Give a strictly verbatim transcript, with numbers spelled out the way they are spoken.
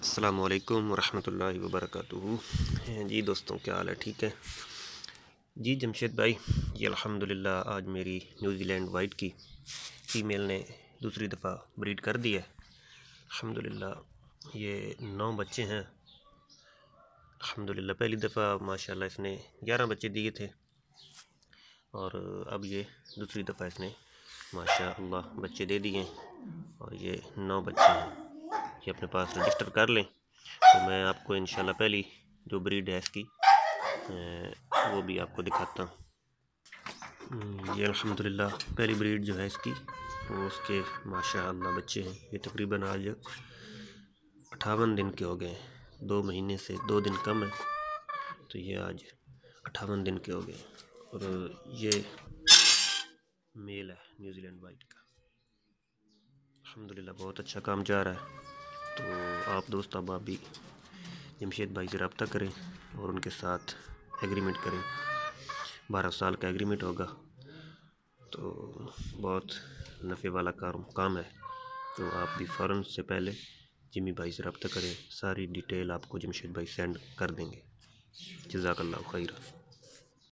السلام علیکم ورحمۃ اللہ وبرکاتہ۔ جی دوستوں کیا حال ہے، ٹھیک ہے جی؟ جمشید بھائی یہ الحمدللہ آج میری New Zealand white female نے دوسری دفعہ بریڈ کر دی ہے الحمدللہ۔ یہ نو بچے ہیں الحمدللہ۔ پہلی دفعہ ماشاءاللہ اس نے گیارہ بچے دیے تھے اور اب یہ دوسری دفعہ اس نے ماشاءاللہ بچے دے دیے اور یہ نو بچے ہیں۔ یہ اپنے پاس رجسٹر کر لیں تو میں آپ کو انشاءاللہ پہلی جو بریڈ ہے اس کی وہ بھی آپ کو دکھاتا ہوں۔ یہ الحمدللہ پہلی بریڈ جو ہے اس کی وہ اس کے ماشاءاللہ بچے ہیں۔ یہ تقریباً آج اٹھاون دن کے ہو گئے ہیں، دو مہینے سے دو دن کم ہے تو یہ آج اٹھاون دن کے ہو گئے اور یہ میل ہے نیوزی لینڈ وائٹ کا الحمدللہ۔ بہت اچھا کام جا رہا ہے تو آپ دوست احباب بھی جمشید بھائی سے رابطہ کریں اور ان کے ساتھ ایگریمنٹ کریں۔ بارہ سال کا ایگریمنٹ ہوگا تو بہت نفع والا کام ہے تو آپ بھی فوراً سے پہلے جمی بھائی سے رابطہ کریں، ساری ڈیٹیل آپ کو جمشید بھائی سینڈ کر دیں گے۔ جزاک اللہ خیر۔